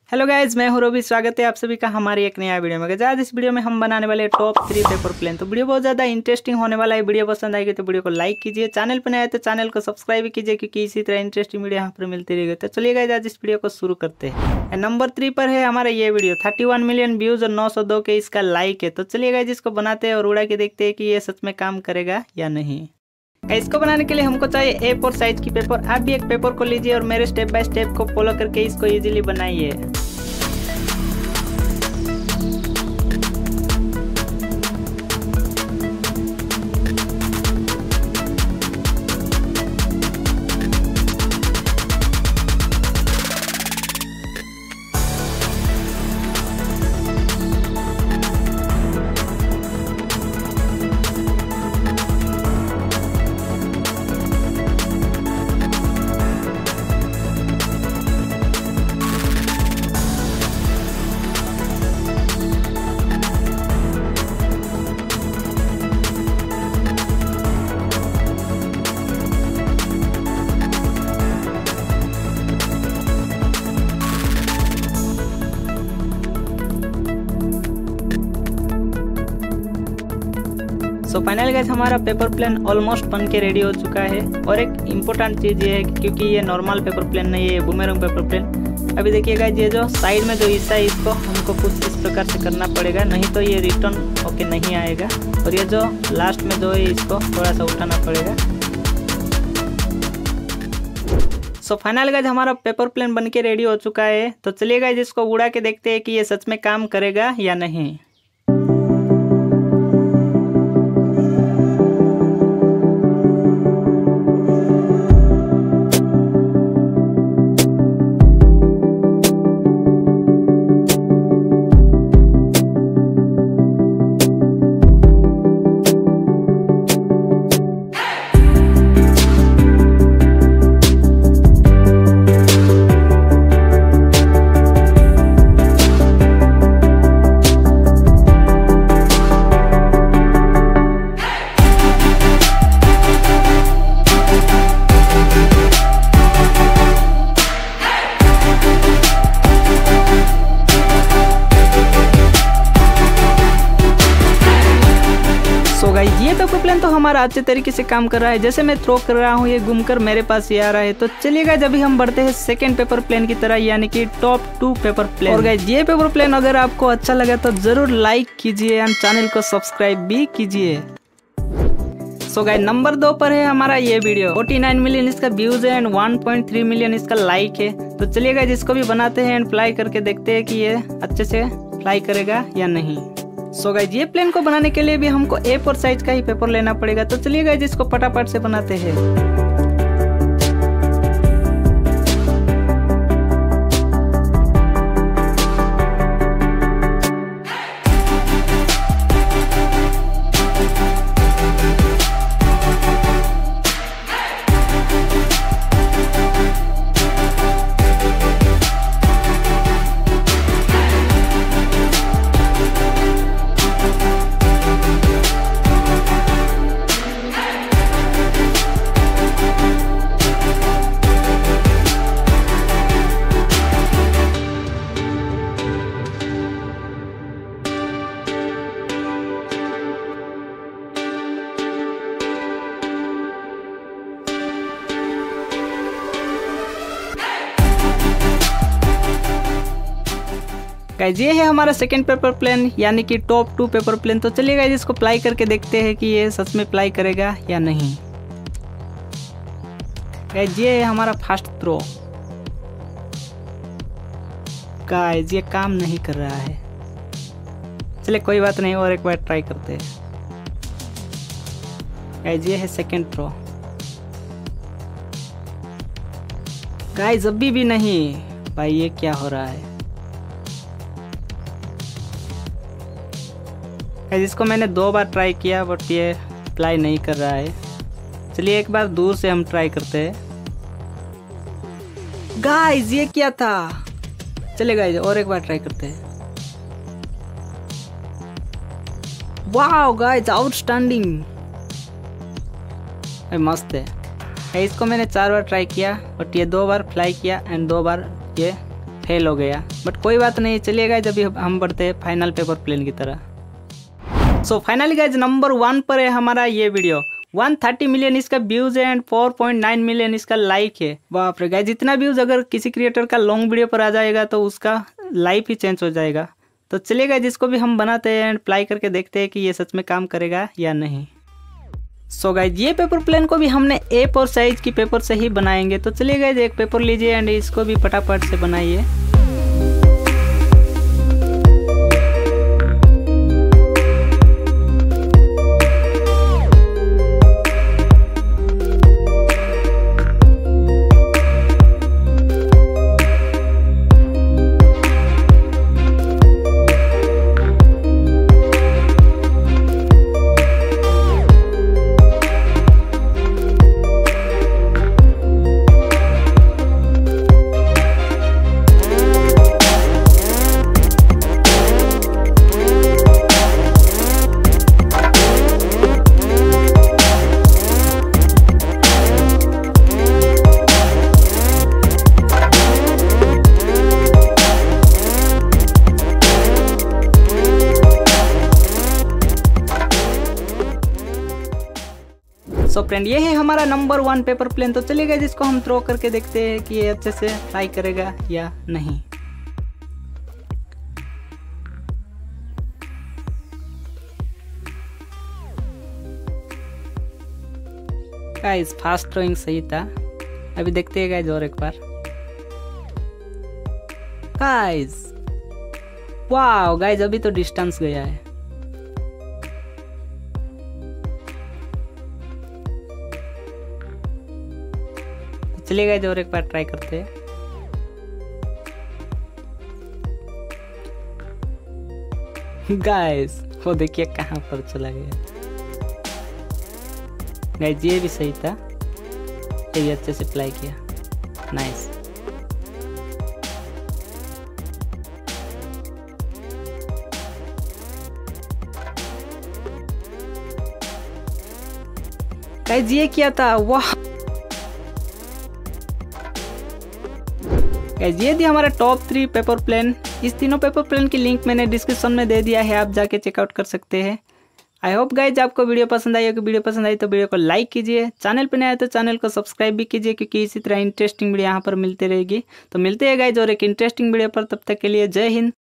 Hello guys, मैं हूं रवि। स्वागत है आप सभी का हमारी एक नया वीडियो में। आज इस वीडियो में हम बनाने वाले टॉप 3 पेपर प्लेन। तो वीडियो बहुत ज़्यादा इंटरेस्टिंग होने वाला है। वीडियो पसंद आएगी तो वीडियो को लाइक कीजिए, चैनल पर नया है तो चैनल को सब्सक्राइब कीजिए, क्योंकि इसी तरह इंटरेस्टिंग वीडियो यहाँ पर मिलती रहेगी। तो चलिए गाइज, आज इस वीडियो को शुरू करते हैं। नंबर 3 पर है हमारा ये वीडियो। 31 मिलियन व्यूज और 902 के इसका लाइक है। तो चलिए गाइज, इसको बनाते हैं और उड़ा के देखते हैं कि ये सच में काम करेगा या नहीं। इसको बनाने के लिए हमको चाहिए A4 साइज की पेपर। आप भी एक पेपर को लीजिए और मेरे स्टेप बाय स्टेप को फॉलो करके इसको इजीली बनाइए। सो फाइनली गाइस, हमारा पेपर प्लेन ऑलमोस्ट बन के रेडी हो चुका है। और एक इम्पोर्टेंट चीज़ ये है कि क्योंकि ये नॉर्मल पेपर प्लेन नहीं है, ये बूमेरंग पेपर प्लेन। अभी देखिए गाइस, ये जो साइड में जो हिस्सा है इसको हमको कुछ इस प्रकार से करना पड़ेगा, नहीं तो ये रिटर्न होके नहीं आएगा। और ये जो लास्ट में जो है इसको थोड़ा सा उठाना पड़ेगा। सो फाइनली गाइस, हमारा पेपर प्लेन बन के रेडी हो चुका है। तो चलिए गाइस, इसको उड़ा के देखते हैं कि ये सच में काम करेगा या नहीं। ये पेपर प्लेन तो हमारा अच्छे तरीके से काम कर रहा है। जैसे मैं थ्रो कर रहा हूँ, ये घूमकर मेरे पास ये आ रहा है। तो चलिए गाइस, अभी हम बढ़ते हैं सेकंड पेपर प्लेन की तरह, यानी कि टॉप 2 पेपर प्लेन। और गाइस, ये पेपर प्लेन अगर आपको अच्छा लगा तो जरूर लाइक कीजिए एंड चैनल को सब्सक्राइब भी कीजिए। सो गाइस, नंबर 2 पर है हमारा ये वीडियो। 49 मिलियन इसका व्यूज है एंड 1.3 मिलियन इसका लाइक है। तो चलिए गाइस, इसको भी बनाते हैं एंड फ्लाई करके देखते हैं कि ये अच्छे से फ्लाई करेगा या नहीं। सो गाइस, ये प्लेन को बनाने के लिए भी हमको A4 साइज का ही पेपर लेना पड़ेगा। तो चलिए गाइस, इसको फटाफट से बनाते हैं। गाइस, ये है हमारा सेकंड पेपर प्लेन, यानी कि टॉप 2 पेपर प्लेन। तो चलिए गाइस, इसको फ्लाई करके देखते हैं कि ये सच में फ्लाई करेगा या नहीं। गाइस, ये है हमारा फर्स्ट थ्रो। गाइस, ये काम नहीं कर रहा है। चलिए कोई बात नहीं, और एक बार ट्राई करते हैं। गाइस, ये है सेकंड थ्रो। गाइस, अभी भी नहीं। भाई, ये क्या हो रहा है? इसको मैंने 2 बार ट्राई किया बट ये फ्लाई नहीं कर रहा है। चलिए एक बार दूर से हम ट्राई करते हैं। गाइस, ये क्या था? चलिए गाइस, और एक बार ट्राई करते हैं। वाओ गाइस, आउटस्टैंडिंग, मस्त है। इसको मैंने 4 बार ट्राई किया बट ये 2 बार फ्लाई किया एंड 2 बार ये फेल हो गया, बट कोई बात नहीं। चलिए गाइज अभी हम बढ़ते हैं फाइनल पेपर प्लेन की तरह। सो फाइनली गाइज नंबर 1 पर है हमारा ये वीडियो। 130 मिलियन इसका व्यूज है एंड 4.9 मिलियन इसका लाइक है। बाप रे गाइज, इतना व्यूज अगर किसी क्रिएटर का लॉन्ग वीडियो पर आ जाएगा तो उसका लाइफ ही चेंज हो जाएगा। तो चलिए गाइज इसको भी हम बनाते हैं एंड अप्लाई करके देखते हैं कि ये सच में काम करेगा या नहीं। सो गाइज ये पेपर प्लेन को भी हमने A4 साइज की पेपर से ही बनाएंगे। तो चलिए गाइज एक पेपर लीजिए एंड इसको भी फटाफट से बनाइए। सो फ्रेंड ये है हमारा नंबर 1 पेपर प्लेन। तो चलिए गाइस इसको हम थ्रो करके देखते हैं कि ये अच्छे से फ्लाई करेगा या नहीं। गाइस फास्ट थ्रोइंग सही था। अभी देखते हैं गाइस और एक बार। गाइस वाओ गाइस अभी तो डिस्टेंस गया है। चलिए गाइस और एक बार ट्राई करते हैं। गाइस वो देखिए कहाँ पर चला गया। गाइस ये भी सही था, ये भी अच्छे से अप्लाई किया। नाइस। गाइस ये किया था, वाह। गाइस ये थी हमारा टॉप 3 पेपर प्लेन। इस तीनों पेपर प्लेन की लिंक मैंने डिस्क्रिप्शन में दे दिया है, आप जाके चेकआउट कर सकते हैं। आई होप गाइज आपको वीडियो पसंद आई होगी। वीडियो पसंद आई तो वीडियो को लाइक कीजिए, चैनल पर नया है तो चैनल को सब्सक्राइब भी कीजिए, क्योंकि इसी तरह इंटरेस्टिंग वीडियो यहाँ पर मिलती रहेगी। तो मिलते हैं गाइज और एक इंटरेस्टिंग वीडियो पर, तब तक के लिए जय हिंद।